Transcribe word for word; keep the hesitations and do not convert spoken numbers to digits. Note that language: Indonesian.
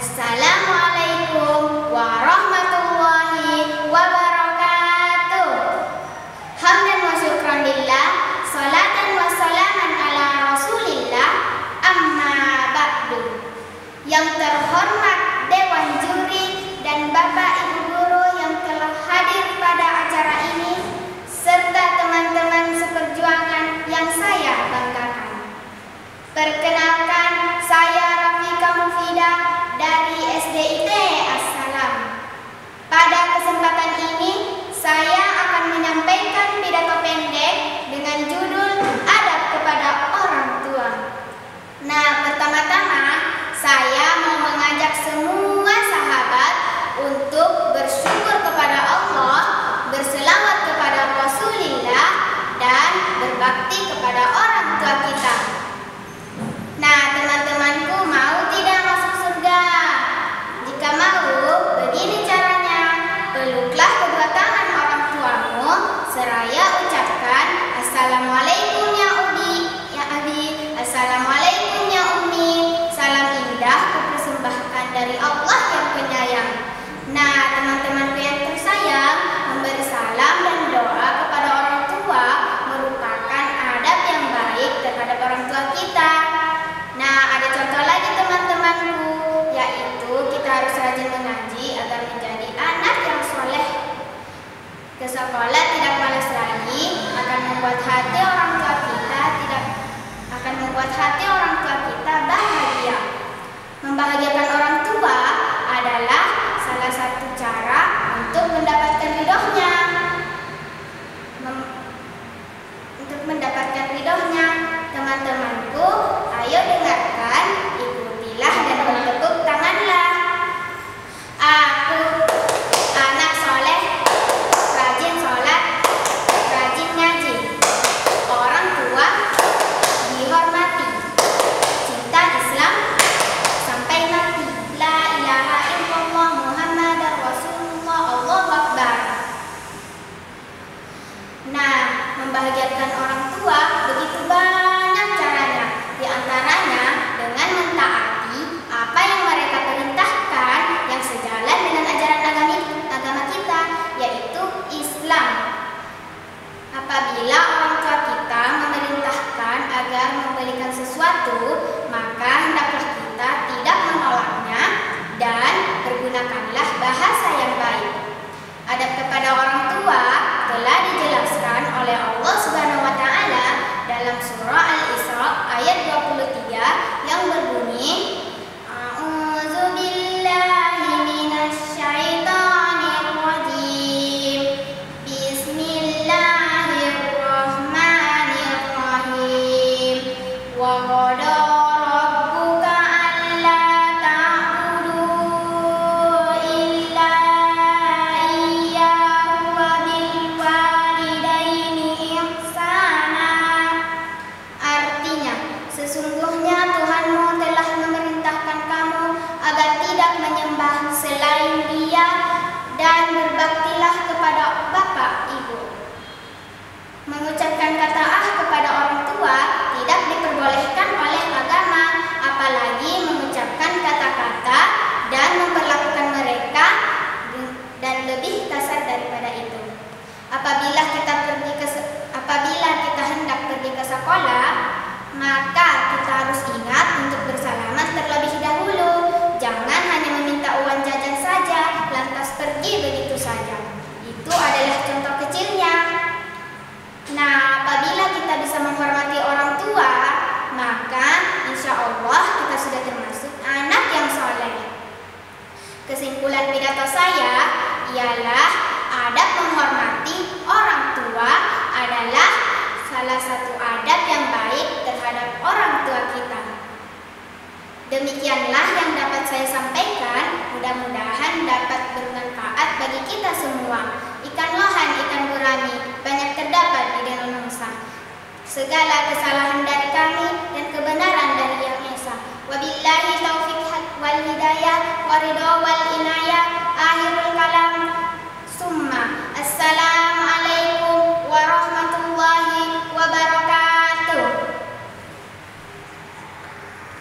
Assalamualaikum warahmatullahi wabarakatuh. Hamdan wa syukran lillah, salatan wa salaman ala rasulillah, amma ba'du. Yang terhormat Dewan Juri dan Bapak Ibu Guru yang telah hadir pada acara ini, serta teman-teman seperjuangan yang saya banggakan. Perkenalkan, saya Rafika Mufidah dari S D I T Assalam. Pada kesempatan ini, saya akan menyampaikan pidato pendek dengan judul Adab kepada Orang Tua. Nah, pertama-tama saya mau mengajak semua sahabat untuk bersyukur kepada Allah, berselawat kepada Rasulullah, dan berbakti kepada orang tua kita. Nah, teman-temanku, mau tidak masuk surga? Jika mau, begini caranya. Peluklah kedua tangan orang tuamu, seraya ucapkan Assalamualaikum ya Umi, ya Abi, Assalamualaikum ya Umi. Salam indah kupersembahkan dari Allah yang penyayang. Nah, teman-temanku yang tersayang, memberi salam dan doa kepada orang tua merupakan adab yang baik terhadap orang tua kita. Nah, ada contoh lagi teman-temanku, yaitu kita harus rajin mengaji agar menjadi anak yang soleh. Ke sekolah tidak malas lagi akan membuat hati orang tua kita tidak akan membuat hati orang tua kita bahagia. Membahagiakan orang tua adalah salah satu cara untuk mendapatkan ridhonya. Mem- untuk mendapatkan ridhonya, teman-temanku, ayo dengarkan, ikutilah dan bertepuk tanganlah. Aku anak soleh, rajin sholat, rajin ngaji. Orang tua dihormati, cinta Islam sampai mati. La ilaha illallah Muhammadar Rasulullah, Allahu Akbar. Nah, membahagiakan orang tua begitu banyak caranya. Di antaranya dengan mentaati apa yang mereka perintahkan yang sejalan dengan ajaran agama, agama kita, yaitu Islam. Apabila orang tua kita memerintahkan agar membelikan sesuatu, maka hendaklah kita tidak menolaknya dan pergunakanlah bahasa yang baik. Adab kepada orang tua telah dijelaskan oleh Allah Subhanahu wa taala dalam surah Al-Isra ayat dua puluh tiga yang berbunyi, A'udzu billahi minasy syaithanir rajim. Bismillahirrahmanirrahim. Wa qada rabbuka alla ta'budu illa iyyahu wa bil walidaini ihsana. Artinya, sesungguhnya Tuhanmu telah memerintahkan kamu agar tidak menyembah selain Dia dan berbaktilah kepada bapak ibu. Mengucapkan kata ah kepada orang tua tidak diperbolehkan oleh agama, apalagi mengucapkan kata-kata dan memperlakukan mereka dan lebih kasar daripada itu. Apabila kita pergi ke apabila kita hendak pergi ke sekolah, maka kita harus ingat untuk bersalamat terlebih dahulu. Jangan hanya meminta uang jajan saja lantas pergi begitu saja. Itu adalah contoh kecilnya. Nah, apabila kita bisa menghormati orang tua, maka insya Allah kita sudah termasuk anak yang soleh. Kesimpulan pidato saya ialah adab menghormati orang tua adalah salah satu adab yang baik terhadap orang tua kita. Demikianlah yang dapat saya sampaikan, mudah-mudahan dapat bermanfaat bagi kita semua. Ikan lohan, ikan gurami, banyak terdapat di dalam Nusa. Segala kesalahan dari kami dan kebenaran dari